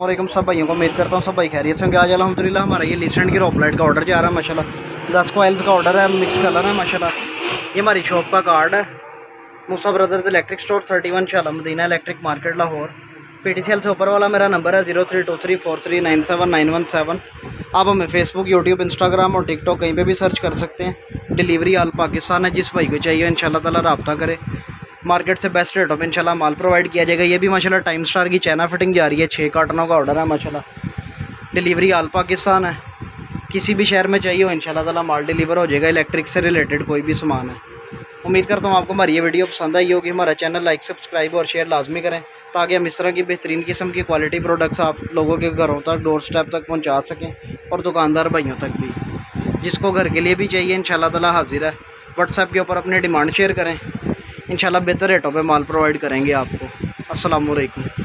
वालेकुम सब भाइयों को उम्मीद करता हूँ सब भाई खैरियत से होंगे। आज अल्हम्दुलिल्लाह हमारा ये लीसेंट की रॉप लाइट का ऑर्डर जा रहा है माशाल्लाह। 10 कॉइल्स का ऑर्डर है, मिक्स कलर है माशाल्लाह। ये हमारी शॉप का कार्ड है, मूसा ब्रदर्स इलेक्ट्रिक स्टोर 31 शाला Madina electric market Lahore. PTCL से ऊपर वाला मेरा नंबर है 032343979117। आप हमें फेसबुक, यूट्यूब, इंस्टाग्राम और टिकटॉक कहीं पे भी सर्च कर सकते हैं। डिलीवरी ऑल पाकिस्तान है। जिस भाई को चाहिए इंशाल्लाह ताला रब्ता करे। मार्केट से बेस्ट रेटों पे इंशाल्लाह माल प्रोवाइड किया जाएगा। ये भी माशाल्लाह टाइम स्टार की चैना फिटिंग जा रही है। 6 कार्टनों का ऑर्डर है माशाल्लाह। डिलीवरी ऑल पाकिस्तान है। किसी भी शहर में चाहिए हो इंशाल्लाह ताला माल डिलीवर हो जाएगा। इलेक्ट्रिक से रिलेटेड कोई भी सामान है। उम्मीद करता हूँ आपको हमारी ये वीडियो पसंद आई होगी। हमारा चैनल लाइक, सब्सक्राइब और शेयर लाजमी करें ताकि हम इस तरह की बेहतरीन किस्म की क्वालिटी प्रोडक्ट्स आप लोगों के घरों तक, डोर स्टेप तक पहुँचा सकें और दुकानदार भाइयों तक भी। जिसको घर के लिए भी चाहिए इंशाल्लाह ताला हाजिर है। व्हाट्सएप के ऊपर अपनी डिमांड शेयर करें, इंशाल्लाह बेहतर रेटों पे माल प्रोवाइड करेंगे आपको। अस्सलाम वालेकुम।